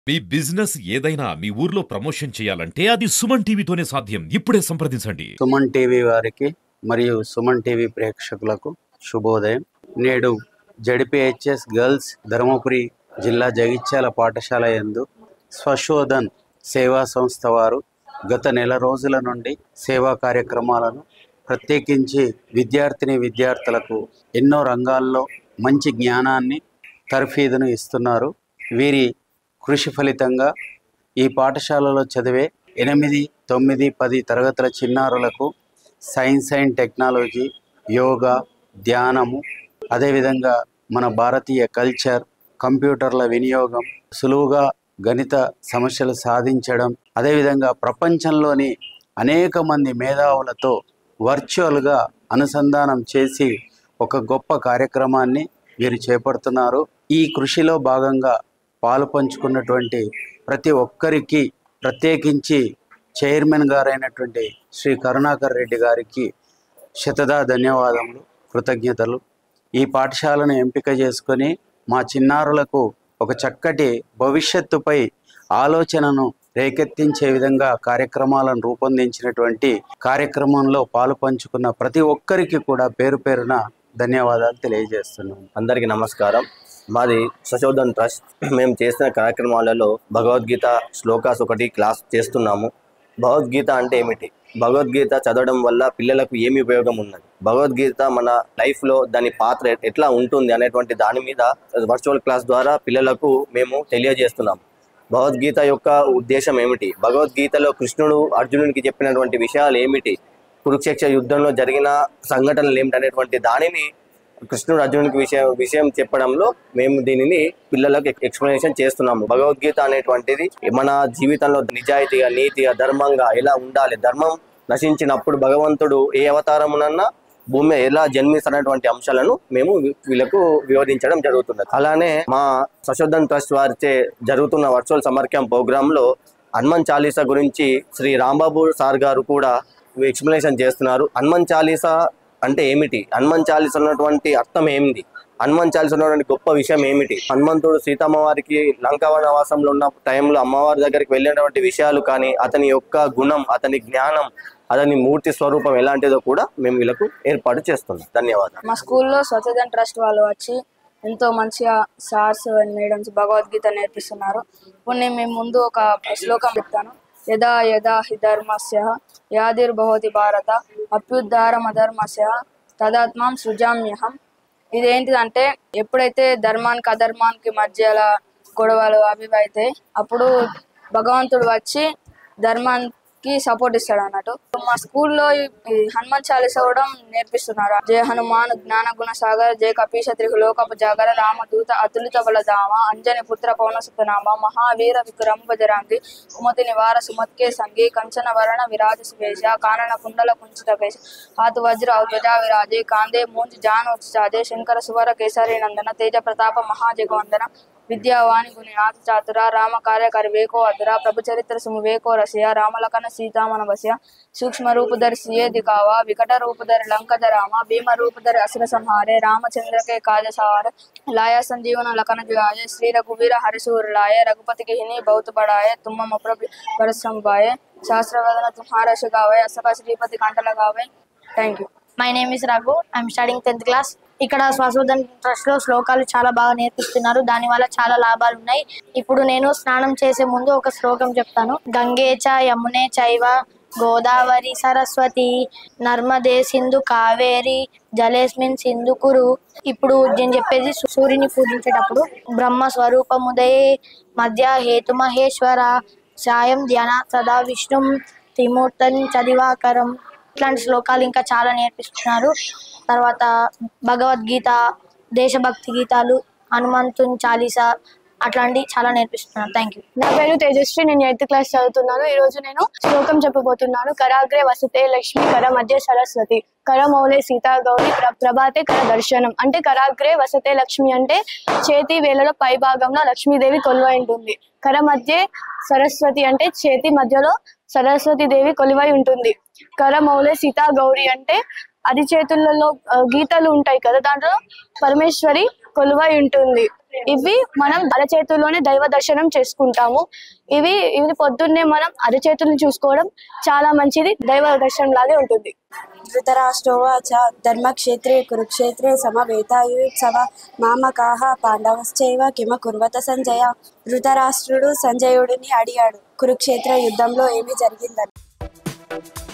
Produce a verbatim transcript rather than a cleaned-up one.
మీ business ఏదైనా మీ ఊర్లో promotion చేయాలంటే అది సుమన్ టీవీతోనే సాధ్యం. ఇప్పుడే సంప్రదించండి. సుమన్ టీవీ వారికి మరియు సుమన్ టీవీ ప్రేక్షకులకు శుభోదయం. నేడు జెడ్పీహెచ్ఎస్ గర్ల్స్ ధర్మపురి జిల్లా జగిత్యాల పాఠశాల యందు స్వశోధన్ సేవా సంస్థ వారు గత నెల రోజుల నుండి సేవా కార్యక్రమాలను ప్రత్యేకించి విద్యార్థిని విద్యార్థులకు ఎన్నో రంగాల్లో మంచి జ్ఞానాన్ని తర్ఫీదును ఇస్తున్నారు. వీరి కృషి ఫలితంగా ఈ పాఠశాలలో చదివే ఎనిమిది తొమ్మిది పది తరగతుల చిన్నారులకు సైన్స్ అండ్ టెక్నాలజీ, యోగా, ధ్యానము, అదేవిధంగా మన భారతీయ కల్చర్, కంప్యూటర్ల వినియోగం, సులువుగా గణిత సమస్యలు సాధించడం, అదేవిధంగా ప్రపంచంలోని అనేక మంది మేధావులతో వర్చువల్గా అనుసంధానం చేసి ఒక గొప్ప కార్యక్రమాన్ని వీరు చేపడుతున్నారు. ఈ కృషిలో భాగంగా పాలు పంచుకున్నటువంటి ప్రతి ఒక్కరికి, ప్రత్యేకించి చైర్మన్ గారైనటువంటి శ్రీ కరుణాకర్ రెడ్డి గారికి శతదా ధన్యవాదములు, కృతజ్ఞతలు. ఈ పాఠశాలను ఎంపిక చేసుకొని మా చిన్నారులకు ఒక చక్కటి భవిష్యత్తుపై ఆలోచనను రేకెత్తించే విధంగా కార్యక్రమాలను రూపొందించినటువంటి కార్యక్రమంలో పాలు పంచుకున్న ప్రతి ఒక్కరికి కూడా పేరు పేరున ధన్యవాదాలు తెలియజేస్తున్నాను. అందరికీ నమస్కారం. మాది స్వశోధన్ ట్రస్ట్. మేము చేసిన కార్యక్రమాలలో భగవద్గీత శ్లోకాస్ ఒకటి క్లాస్ చేస్తున్నాము. భగవద్గీత అంటే ఏమిటి, భగవద్గీత చదవడం వల్ల పిల్లలకు ఏమి ఉపయోగం ఉన్నది, భగవద్గీత మన లైఫ్లో దాని పాత్ర ఎట్లా ఉంటుంది అనేటువంటి దాని మీద వర్చువల్ క్లాస్ ద్వారా పిల్లలకు మేము తెలియజేస్తున్నాము. భగవద్గీత యొక్క ఉద్దేశం ఏమిటి, భగవద్గీతలో కృష్ణుడు అర్జునునికి చెప్పినటువంటి విషయాలు ఏమిటి, కురుక్షేత్ర యుద్ధంలో జరిగిన సంఘటనలు ఏమిటి అనేటువంటి దానిని కృష్ణుడు అర్జునుడికి విషయం విషయం చెప్పడంలో మేము దీనిని పిల్లలకు ఎక్స్ప్లెనేషన్ చేస్తున్నాము. భగవద్గీత అనేటువంటిది మన జీవితంలో నిజాయితీగా, నీతిగా, ధర్మంగా ఎలా ఉండాలి, ధర్మం నశించినప్పుడు భగవంతుడు ఏ అవతారమునన్నా భూమి ఎలా జన్మిస్తున్నటువంటి అంశాలను మేము వీళ్ళకు వివరించడం జరుగుతున్నది. అలానే మా స్వశోధన్ ట్రస్ట్ వారిచే జరుగుతున్న వర్చువల్ సమ్మర్ క్యాంప్ ప్రోగ్రామ్ లో హనుమాన్ చాలీసా గురించి శ్రీ రాంబాబు సార్ గారు కూడా ఎక్స్ప్లెనేషన్ చేస్తున్నారు. హనుమాన్ చాలీసా అంటే ఏమిటి, హనుమాన్ చాలీసా ఉన్నటువంటి అర్థం ఏమిటి, హనుమాన్ చాలీసా ఉన్నటువంటి గొప్ప విషయం ఏమిటి, హనుమంతుడు సీతమ్మ వారికి లంకా వనవాసంలో ఉన్న టైంలో అమ్మవారి దగ్గరికి వెళ్ళినటువంటి విషయాలు కానీ, అతని యొక్క గుణం, అతని జ్ఞానం, అతని మూర్తి స్వరూపం ఎలాంటిదో కూడా మేము వీళ్ళకు ఏర్పాటు చేస్తున్నాం. ధన్యవాదాలు. మా స్కూల్లో స్వచ్ఛదన్ ట్రస్ట్ వాళ్ళు వచ్చి ఎంతో మంచిగా సార్స్ అండ్ మేడమ్స్ భగవద్గీత నేర్పిస్తున్నారు. ఇప్పుడు నేను మేము ముందు ఒక శ్లోకం చెప్తాను. యదా యదా హి ధర్మస్య యాదిర్భవతి భారత అభ్యుద్ధారమధర్మస్య తదాత్మాం సృజామ్యహం. ఇదేంటిదంటే, ఎప్పుడైతే ధర్మానికి అధర్మానికి మధ్యలో గొడవలు అవి అయితే అప్పుడు భగవంతుడు వచ్చి ధర్మానికి సపోర్ట్ ఇస్తాడు అన్నట్టు. మా స్కూల్లో హనుమాన్ చాలీసా కూడా నేర్పిస్తున్నారు. జయ హనుమాన్ జ్ఞాన గుణ సాగర్, జయ కపీశత్రి లోకపు జాగర, రామదూత అతులిత బలధామ, అంజని పుత్ర పవన సుతనామ, మహావీర విక్రమ బజరాంగి, కుమతి నివార సుమత్కే సంగి, కంచన వరణ విరాజ సువేశ, కానన కుండల కుంచిత వేశ, హాతు వజ్ర ధ్వజా విరాజే, కాందే మూంజి జానోత్సాదే, శంకర సువర కేసరి నందన, తేజ ప్రతాప మహాజగవందన, విద్యావాణి గుని నాథ చాతుర, రామ కార్యకరి వేకో అతుర, ప్రభు చరిత్ర సుము వేకో రసయ, రామలకన సీతామన వస్య, సూక్ష్మ రూపధరి సియే దికావా, వికట రూపధరి లంకద రామ, భీమ రూపధరి అసుర సంహారే, రామచంద్రకే కాజ సవార, లాయ సంజీవన లకన జుగాయ, శ్రీ రఘువీర హరిసూర్ లాయ, రఘుపతికి హిని బౌత్ బడాయ, తుమ్మ ముప్ర పరిశ్రంబాయ, శాస్త్రవదన తుమ్హార శుగావై, అసక శ్రీపతి కంటల గావై. Thank you. My name is Raghu. I'm studying tenth class. ఇక్కడ స్వశోధన్ ట్రస్ట్ లో శ్లోకాలు చాలా బాగా నేర్పిస్తున్నారు. దాని వల్ల చాలా లాభాలు ఉన్నాయి. ఇప్పుడు నేను స్నానం చేసే ముందు ఒక శ్లోకం చెప్తాను. గంగే చ యమునే చైవ గోదావరి సరస్వతి నర్మదే సింధు కావేరి జలేస్మిన్ సింధు కురు. ఇప్పుడు నేను చెప్పేది సూర్యుని పూజించేటప్పుడు బ్రహ్మ స్వరూపముదయే మధ్య హేతు మహేశ్వర సాయం ధ్యాన సదా విష్ణుం త్రిమూర్తం చదివాకరం. ఇట్లాంటి శ్లోకాలు ఇంకా చాలా నేర్పిస్తున్నారు. తర్వాత భగవద్గీత, దేశభక్తి గీతాలు, హనుమంతుని చాలీసా అట్లాంటివి చాలా నేర్పిస్తున్నాను. Thank you. నా పేరు తేజశ్రీ. నేను ఎయిత్ క్లాస్ చదువుతున్నాను. ఈ రోజు నేను శ్లోకం చెప్పబోతున్నాను. కరాగ్రే వసతే లక్ష్మి, కర మధ్య సరస్వతి, కర మౌలే సీతా గౌరి, ప్రభాతే కర దర్శనం. అంటే కరాగ్రే వసతే లక్ష్మి అంటే చేతి వేలలో పై భాగంలో లక్ష్మీదేవి కొలువై ఉంటుంది. కర మధ్య సరస్వతి అంటే చేతి మధ్యలో సరస్వతి దేవి కొలువై ఉంటుంది. కర మౌలే సీతా గౌరి అంటే అరిచేతులలో గీతలు ఉంటాయి కదా, దాంట్లో పరమేశ్వరి కొలువై ఉంటుంది. ఇవి మనం అరచేతుల్లోనే దైవ దర్శనం చేసుకుంటాము. ఇవి ఇవి పొద్దున్నే మనం అరచేతులను చూసుకోవడం చాలా మంచిది, దైవ దర్శనం లాగే ఉంటుంది. ధృతరాష్ట్రోవాచ ధర్మక్షేత్రే కురుక్షేత్రే సమవేతాయుత్సవ మామకాః పాండవశ్చైవ కిమకుర్వత సంజయ. ధృతరాష్ట్రుడు సంజయుడిని అడిగాడు, కురుక్షేత్ర యుద్ధంలో ఏమి జరిగిందని.